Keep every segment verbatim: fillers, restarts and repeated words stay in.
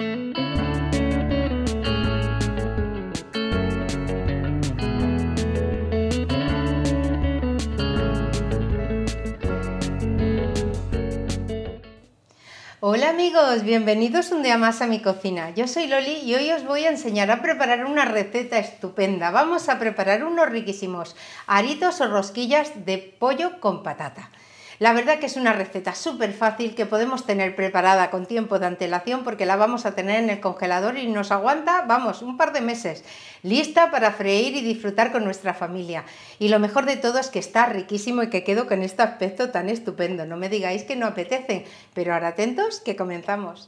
Hola amigos, bienvenidos un día más a mi cocina. Yo soy Loli y hoy os voy a enseñar a preparar una receta estupenda. Vamos a preparar unos riquísimos aritos o rosquillas de pollo con patata. La verdad que es una receta súper fácil que podemos tener preparada con tiempo de antelación porque la vamos a tener en el congelador y nos aguanta, vamos, un par de meses. Lista para freír y disfrutar con nuestra familia. Y lo mejor de todo es que está riquísimo y que quedo con este aspecto tan estupendo. No me digáis que no apetecen, pero ahora atentos que comenzamos.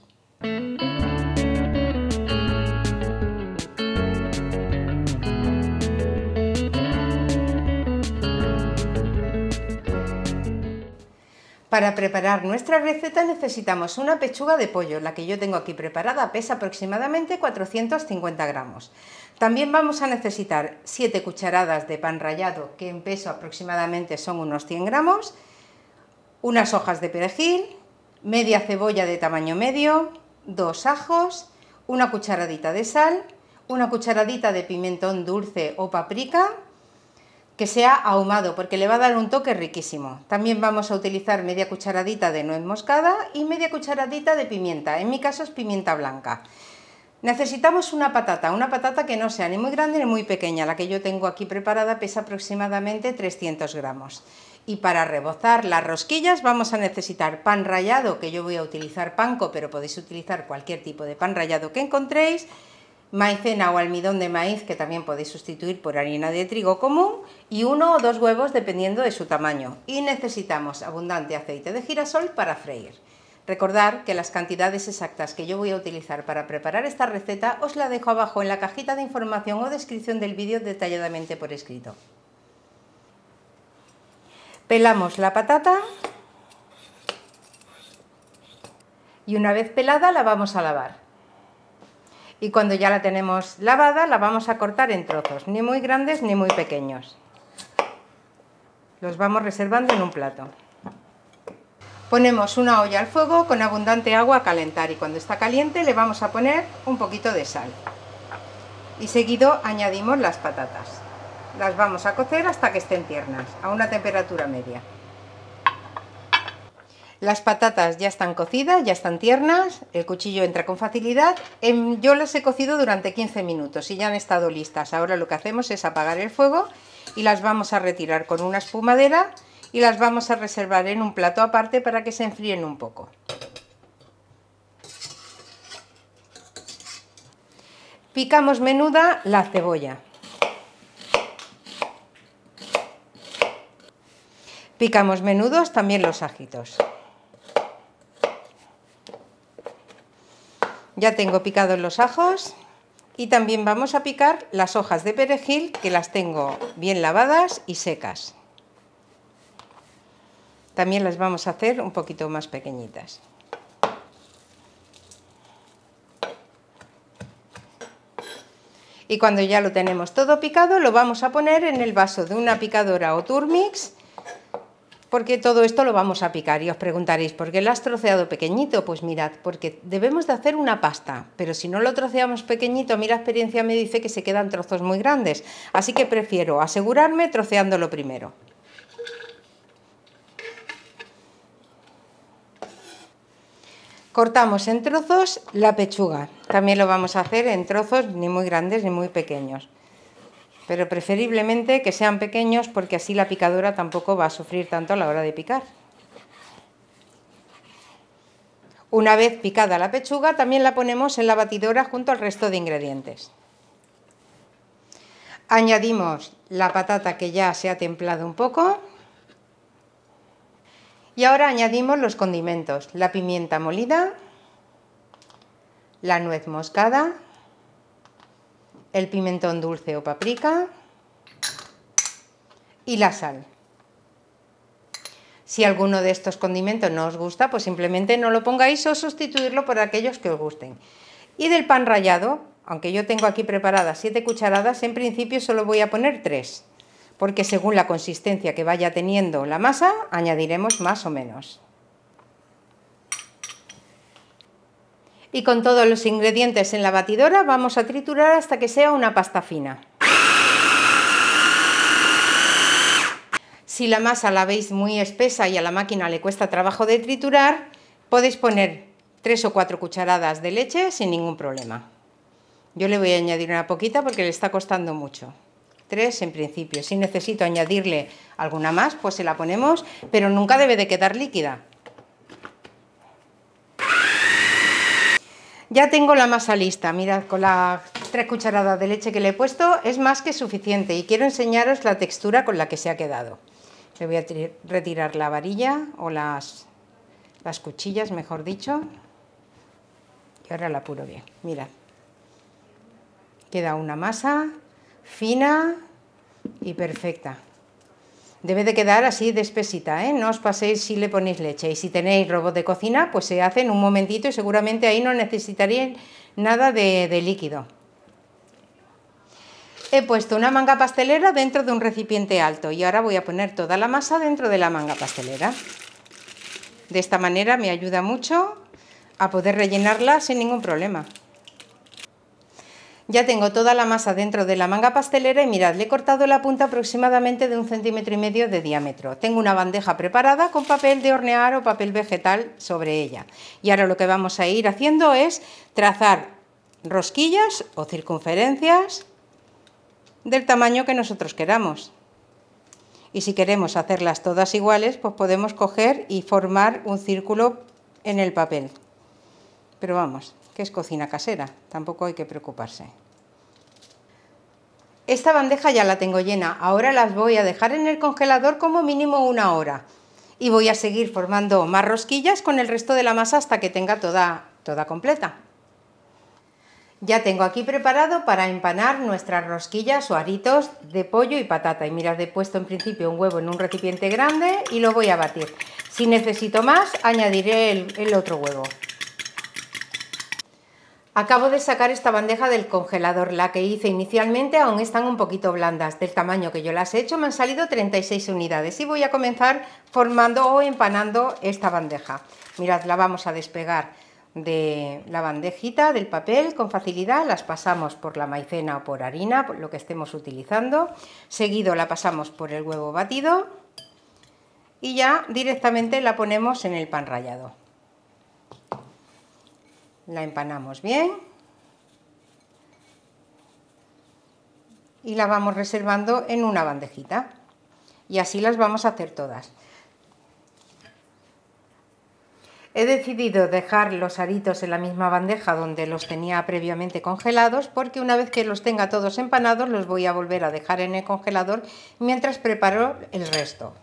Para preparar nuestra receta necesitamos una pechuga de pollo, la que yo tengo aquí preparada pesa aproximadamente cuatrocientos cincuenta gramos. También vamos a necesitar siete cucharadas de pan rallado, que en peso aproximadamente son unos cien gramos, unas hojas de perejil, media cebolla de tamaño medio, dos ajos, una cucharadita de sal, una cucharadita de pimentón dulce o paprika, que sea ahumado porque le va a dar un toque riquísimo. También vamos a utilizar media cucharadita de nuez moscada y media cucharadita de pimienta, en mi caso es pimienta blanca. Necesitamos una patata, una patata que no sea ni muy grande ni muy pequeña, la que yo tengo aquí preparada pesa aproximadamente trescientos gramos. Y para rebozar las rosquillas vamos a necesitar pan rallado, que yo voy a utilizar panko, pero podéis utilizar cualquier tipo de pan rallado que encontréis, maicena o almidón de maíz, que también podéis sustituir por harina de trigo común, y uno o dos huevos dependiendo de su tamaño. Y necesitamos abundante aceite de girasol para freír. Recordad que las cantidades exactas que yo voy a utilizar para preparar esta receta os la dejo abajo en la cajita de información o descripción del vídeo detalladamente por escrito. Pelamos la patata y una vez pelada la vamos a lavar. Y cuando ya la tenemos lavada, la vamos a cortar en trozos, ni muy grandes ni muy pequeños. Los vamos reservando en un plato. Ponemos una olla al fuego con abundante agua a calentar y cuando está caliente le vamos a poner un poquito de sal. Y seguido añadimos las patatas. Las vamos a cocer hasta que estén tiernas, a una temperatura media. Las patatas ya están cocidas, ya están tiernas, el cuchillo entra con facilidad. Yo las he cocido durante quince minutos y ya han estado listas. Ahora lo que hacemos es apagar el fuego y las vamos a retirar con una espumadera y las vamos a reservar en un plato aparte para que se enfríen un poco. Picamos menuda la cebolla. Picamos menudos también los ajitos. Ya tengo picados los ajos y también vamos a picar las hojas de perejil, que las tengo bien lavadas y secas. También las vamos a hacer un poquito más pequeñitas. Y cuando ya lo tenemos todo picado, lo vamos a poner en el vaso de una picadora o Turmix, porque todo esto lo vamos a picar. Y os preguntaréis, ¿por qué lo has troceado pequeñito? Pues mirad, porque debemos de hacer una pasta, pero si no lo troceamos pequeñito, a mí la experiencia me dice que se quedan trozos muy grandes, así que prefiero asegurarme troceándolo primero. Cortamos en trozos la pechuga, también lo vamos a hacer en trozos ni muy grandes ni muy pequeños, pero preferiblemente que sean pequeños porque así la picadora tampoco va a sufrir tanto a la hora de picar. Una vez picada la pechuga, también la ponemos en la batidora junto al resto de ingredientes. Añadimos la patata que ya se ha templado un poco. Y ahora añadimos los condimentos, la pimienta molida, la nuez moscada, el pimentón dulce o paprika y la sal. Si alguno de estos condimentos no os gusta, pues simplemente no lo pongáis o sustituirlo por aquellos que os gusten. Y del pan rallado, aunque yo tengo aquí preparadas siete cucharadas, en principio solo voy a poner tres, porque según la consistencia que vaya teniendo la masa, añadiremos más o menos. Y con todos los ingredientes en la batidora vamos a triturar hasta que sea una pasta fina. Si la masa la veis muy espesa y a la máquina le cuesta trabajo de triturar, podéis poner tres o cuatro cucharadas de leche sin ningún problema. Yo le voy a añadir una poquita porque le está costando mucho. Tres en principio. Si necesito añadirle alguna más, pues se la ponemos, pero nunca debe de quedar líquida. Ya tengo la masa lista. Mirad, con las tres cucharadas de leche que le he puesto es más que suficiente y quiero enseñaros la textura con la que se ha quedado. Le voy a retirar la varilla o las, las cuchillas, mejor dicho. Y ahora la apuro bien. Mirad. Queda una masa fina y perfecta. Debe de quedar así de espesita, ¿eh? No os paséis si le ponéis leche. Y si tenéis robot de cocina, pues se hace en un momentito y seguramente ahí no necesitaréis nada de, de líquido. He puesto una manga pastelera dentro de un recipiente alto y ahora voy a poner toda la masa dentro de la manga pastelera. De esta manera me ayuda mucho a poder rellenarla sin ningún problema. Ya tengo toda la masa dentro de la manga pastelera y mirad, le he cortado la punta aproximadamente de un centímetro y medio de diámetro. Tengo una bandeja preparada con papel de hornear o papel vegetal sobre ella. Y ahora lo que vamos a ir haciendo es trazar rosquillas o circunferencias del tamaño que nosotros queramos. Y si queremos hacerlas todas iguales, pues podemos coger y formar un círculo en el papel. Pero vamos, que es cocina casera, tampoco hay que preocuparse. Esta bandeja ya la tengo llena, ahora las voy a dejar en el congelador como mínimo una hora. Y voy a seguir formando más rosquillas con el resto de la masa hasta que tenga toda, toda completa. Ya tengo aquí preparado para empanar nuestras rosquillas o aritos de pollo y patata. Y mirad, he puesto en principio un huevo en un recipiente grande y lo voy a batir. Si necesito más, añadiré el, el otro huevo. Acabo de sacar esta bandeja del congelador, la que hice inicialmente aún están un poquito blandas, del tamaño que yo las he hecho me han salido treinta y seis unidades y voy a comenzar formando o empanando esta bandeja. Mirad, la vamos a despegar de la bandejita del papel con facilidad, las pasamos por la maicena o por harina, por lo que estemos utilizando, seguido la pasamos por el huevo batido y ya directamente la ponemos en el pan rallado. La empanamos bien y la vamos reservando en una bandejita y así las vamos a hacer todas. He decidido dejar los aritos en la misma bandeja donde los tenía previamente congelados porque una vez que los tenga todos empanados los voy a volver a dejar en el congelador mientras preparo el resto.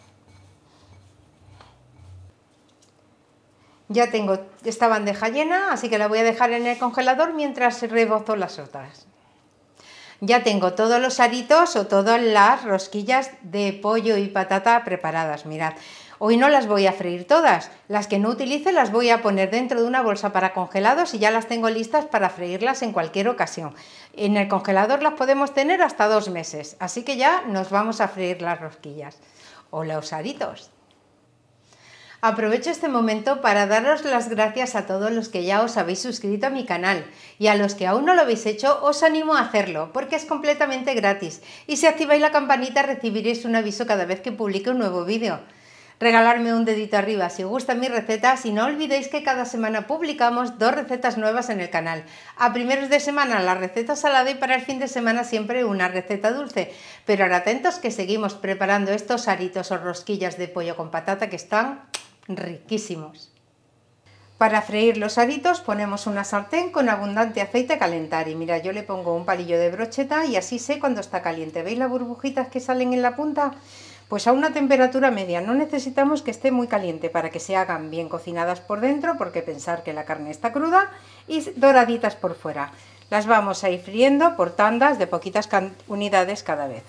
Ya tengo esta bandeja llena, así que la voy a dejar en el congelador mientras rebozo las otras. Ya tengo todos los aritos o todas las rosquillas de pollo y patata preparadas, mirad. Hoy no las voy a freír todas, las que no utilice las voy a poner dentro de una bolsa para congelados y ya las tengo listas para freírlas en cualquier ocasión. En el congelador las podemos tener hasta dos meses, así que ya nos vamos a freír las rosquillas o los aritos. Aprovecho este momento para daros las gracias a todos los que ya os habéis suscrito a mi canal y a los que aún no lo habéis hecho os animo a hacerlo porque es completamente gratis y si activáis la campanita recibiréis un aviso cada vez que publique un nuevo vídeo. Regalarme un dedito arriba si os gustan mis recetas y no olvidéis que cada semana publicamos dos recetas nuevas en el canal. A primeros de semana la receta salada y para el fin de semana siempre una receta dulce. Pero ahora atentos que seguimos preparando estos aritos o rosquillas de pollo con patata que están riquísimos. Para freír los aritos ponemos una sartén con abundante aceite a calentar y mira, yo le pongo un palillo de brocheta y así sé cuando está caliente. ¿Veis las burbujitas que salen en la punta? Pues a una temperatura media, no necesitamos que esté muy caliente para que se hagan bien cocinadas por dentro, porque pensar que la carne está cruda y doraditas por fuera. Las vamos a ir friendo por tandas de poquitas unidades cada vez.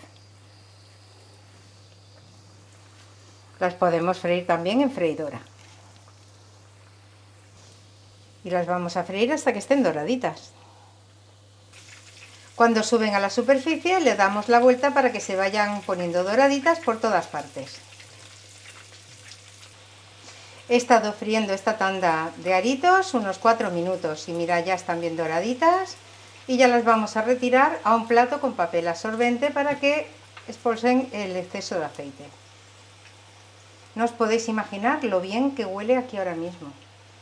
Las podemos freír también en freidora. Y las vamos a freír hasta que estén doraditas. Cuando suben a la superficie le damos la vuelta para que se vayan poniendo doraditas por todas partes. He estado friendo esta tanda de aritos unos cuatro minutos y mira, ya están bien doraditas y ya las vamos a retirar a un plato con papel absorbente para que expulsen el exceso de aceite. No os podéis imaginar lo bien que huele aquí ahora mismo.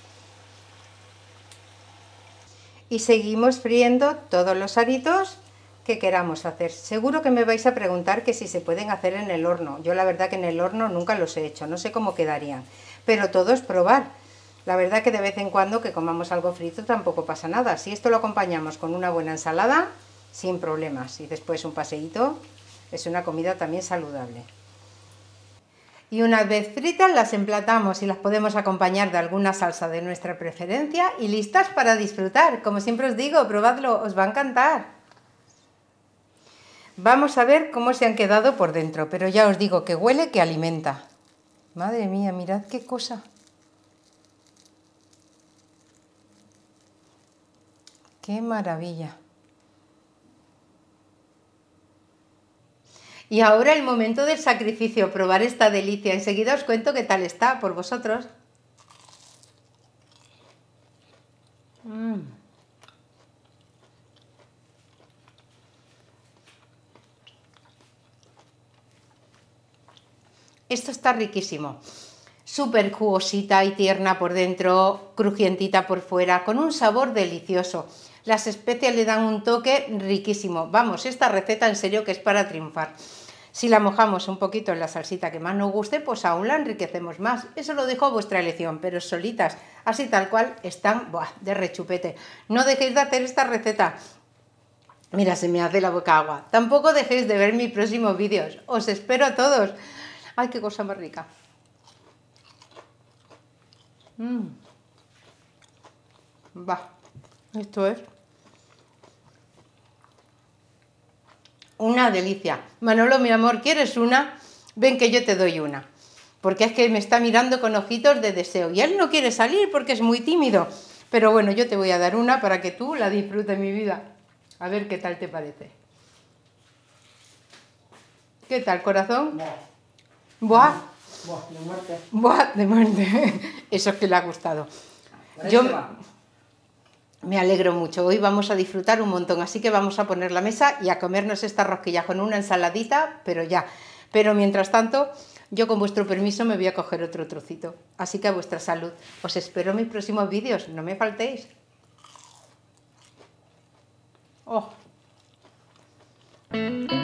Y seguimos friendo todos los aritos que queramos hacer. Seguro que me vais a preguntar que si se pueden hacer en el horno. Yo la verdad que en el horno nunca los he hecho, no sé cómo quedarían. Pero todo es probar. La verdad que de vez en cuando que comamos algo frito tampoco pasa nada. Si esto lo acompañamos con una buena ensalada, sin problemas. Y después un paseíto, es una comida también saludable. Y una vez fritas las emplatamos y las podemos acompañar de alguna salsa de nuestra preferencia y listas para disfrutar. Como siempre os digo, probadlo, os va a encantar. Vamos a ver cómo se han quedado por dentro, pero ya os digo que huele que alimenta. Madre mía, mirad qué cosa. ¡Qué maravilla! Y ahora el momento del sacrificio, probar esta delicia. Enseguida os cuento qué tal está por vosotros. Mm. Esto está riquísimo. Súper jugosita y tierna por dentro, crujientita por fuera, con un sabor delicioso. Las especias le dan un toque riquísimo. Vamos, esta receta en serio que es para triunfar. Si la mojamos un poquito en la salsita que más nos guste, pues aún la enriquecemos más. Eso lo dejo a vuestra elección, pero solitas, así tal cual, están ¡buah!, de rechupete. No dejéis de hacer esta receta. Mira, se me hace la boca agua. Tampoco dejéis de ver mis próximos vídeos. Os espero a todos. ¡Ay, qué cosa más rica! Mmm. Va, esto es una delicia. Manolo, mi amor, ¿quieres una? Ven que yo te doy una. Porque es que me está mirando con ojitos de deseo. Y él no quiere salir porque es muy tímido. Pero bueno, yo te voy a dar una para que tú la disfrutes, mi vida. A ver qué tal te parece. ¿Qué tal, corazón? Buah. Buah. Buah, de muerte. Buah, de muerte. Eso es que le ha gustado. Yo me alegro mucho. Hoy vamos a disfrutar un montón. Así que vamos a poner la mesa y a comernos esta rosquilla con una ensaladita, pero ya. Pero mientras tanto, yo con vuestro permiso me voy a coger otro trocito. Así que a vuestra salud. Os espero en mis próximos vídeos. No me faltéis. Oh.